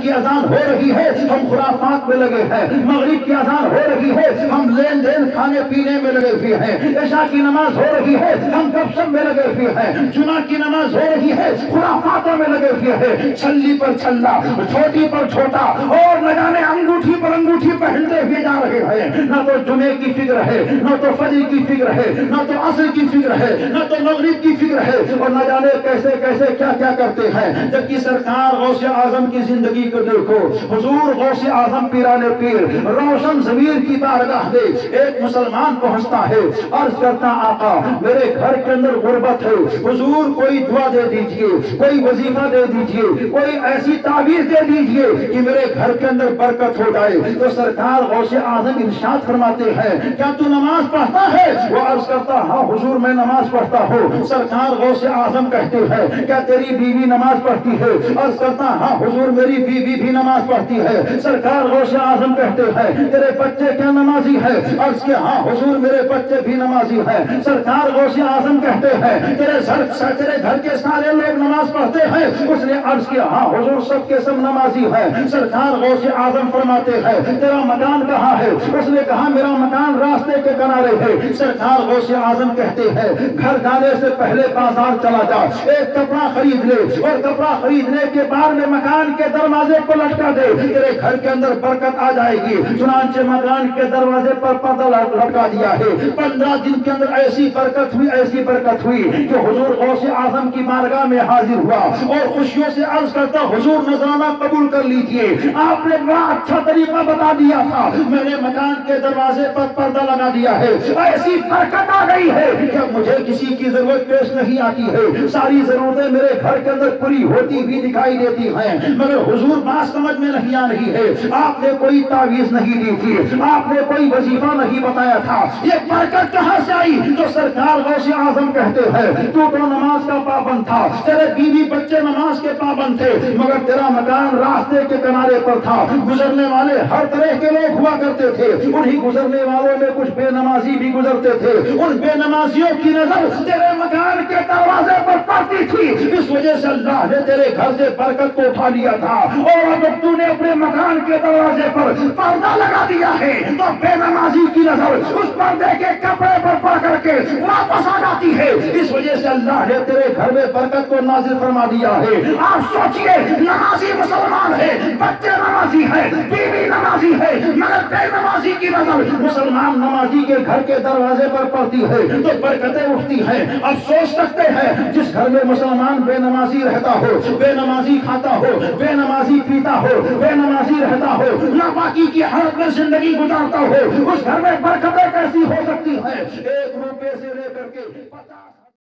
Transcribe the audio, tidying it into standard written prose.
کی اذان ہو رہی ہے ہم خرافات میں لگے ہیں، مغرب کی اذان ہو رہی ہے ہم لین دین کھانے پینے میں لگے ہوئے ہیں، عشاء کی نماز ہو رہی ہے ہم گپ شپ میں لگے ہوئے ہیں، جمعہ کی نماز ہو رہی ہے خرافاتوں میں لگے ہوئے ہیں، چھلی پر چھلا، چھوٹی پر چھوٹا، اور نہ جانے انگوٹھی پر انگوٹھی پہنتے ہوئے جا رہے ہیں۔ نہ تو جمعے کی فکر ہے، نہ تو فجر کی فکر ہے، نہ تو عصر کی فکر ہے، نہ تو مغرب کی فکر ہے، اور نہ جانے کیسے کیسے کیا کیا کرتے ہیں۔ جبکہ سرکار غوث اعظم کی زندگی کو دیکھو، حضور غوث اعظم پیران پیر روشن ضمیر کی بارگاہ میں ایک مسلمان پہنچتا ہے، عرض کرتا آقا میرے گھر کے اندر غربت ہے، حضور کوئی دعا دے دیجئے، کوئی وظیفہ دے دیجئے، کوئی ایسی تعویذ دے دیجئے کہ میرے گھر کے اندر برکت ہو جائے۔ تو سرکار غوث اعظم ارشاد فرماتے ہیں کیا تو نماز پڑھتا ہے؟ وہ عرض کرتا ہاں حضور میں نماز پڑھتا ہوں۔ سرکار غوث اعظم کہتے ہیں کیا تیری بیوی نماز پڑھتی ہے؟ عرض کرتا ہاں حضور میری بیوی بھی نماز پڑھتی ہے۔ سرکار غوث اعظم کہتے ہیں تیرے بچے کیا نمازی ہے؟ عرض کہ ہاں حضور میرے بچے بھی نمازی ہیں۔ سرکار غوث اعظم کہتے ہیں تیرے گھر کے سارے لوگ نماز پڑھتے ہیں؟ اس نے عرض کیا ہاں حضور سب کے سب نمازی ہیں۔ سرکار غوث اعظم فرماتے ہیں تیرا مکان کہاں ہے؟ اس نے کہا میرا مکان راستے کے کنارے ہے۔ سرکار غوث اعظم کہتے ہیں گھر جانے سے پہلے بازار چلا جا، ایک کپڑا خرید لے، اور کپڑا خریدنے کے بعد میں مکان کے دروازے پر لٹکا دے، تیرے گھر کے اندر برکت آ جائے گی۔ چنانچہ مکان کے دروازے پر پردہ لٹکا دیا ہے۔ 15 دن کے اندر ایسی برکت ہوئی کہ حضور غوث اعظم کی بارگاہ میں حاضر ہوا اور خوشیوں سے عرض کرتا حضور نذرانہ قبول کر لیجئے، آپ نے بڑا اچھا طریقہ بتا دیا تھا، میں نے مکان کے دروازے پر پردہ لگا دیا ہے، ایسی برکت آ گئی ہے کہ مجھے کسی کی ضرورت پیش نہیں آتی ہے، ساری ضرورتیں میرے گھر کے اندر پوری ہوتی ہوئی دکھائی دیتی ہیں۔ مگر حضور بات سمجھ میں نہیں آ رہی ہے، آپ نے کوئی تعویذ نہیں دی تھی، آپ نے کوئی وظیفہ نہیں بتایا تھا، یہ برکت کہاں سے آئی؟ تو سرکار غوث اعظم کہتے ہیں تو نماز کا پابند تھا، تیرے بیوی بچے نماز کے پابند تھے، مگر تیرا مکان راستے کے کنارے پر تھا، گزرنے والے ہر طرح کے لوگ ہوا کرتے تھے، انہی گزرنے والوں میں کچھ بے نمازی بھی گزرتے تھے، ان بے نمازیوں کی نظر تیرے مکان کے دروازے پر پڑتی تھی، اس وجہ سے اللہ نے تیرے گھر سے برکت کو اٹھا لیا تھا، اور اب تو نے اپنے مکان کے دروازے پر پردہ لگا دیا ہے تو بے نمازی کی نظر اس پردے کے کپڑے پر پڑ کر کے واپس آ جاتی ہے، اس وجہ سے اللہ نے تیرے گھر میں برکت کو نازل فرما دیا ہے۔ آپ سوچئے نمازی مسلمان ہے، بچے نمازی ہے، بیوی نمازی ہے، مگر بے نمازی کی نظر مسلمان نمازی کے گھر کے دروازے پر پڑتی ہے تو برکتیں اٹھتی ہیں۔ اب سوچ سکتے ہیں جس گھر میں مسلمان بے نمازی رہتا ہو، بے نمازی کھاتا ہو، بے نمازی پیتا ہو، بے نمازی رہتا ہو، ناپاکی کی حالت میں زندگی گزارتا ہو، اس گھر میں برکتیں کیسی ہو سکتی ہیں؟ 1 روپے سے لے کر کے 50